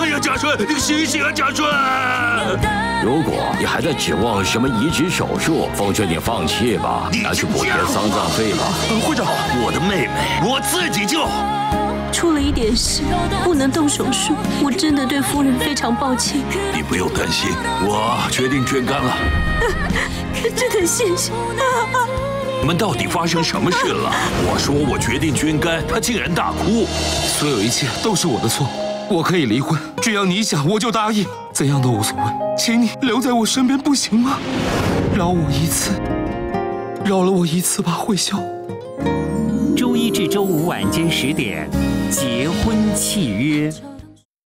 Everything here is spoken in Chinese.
呀，贾顺，你醒醒啊，贾顺！ 如果你还在指望什么移植手术，奉劝你放弃吧，拿去补贴丧葬费吧。 会长，我的妹妹，我自己救。 出了一点事，不能动手术，我真的对夫人非常抱歉。 你不用担心，我决定捐肝了。 真的谢谢。 你们到底发生什么事了？我说我决定捐肝，他竟然大哭。 所有一切都是我的错，我可以离婚，只要你想我就答应，怎样都无所谓。请你留在我身边不行吗？饶我一次，饶了我一次吧，慧秀。 周一至周五晚间10点，结婚契约。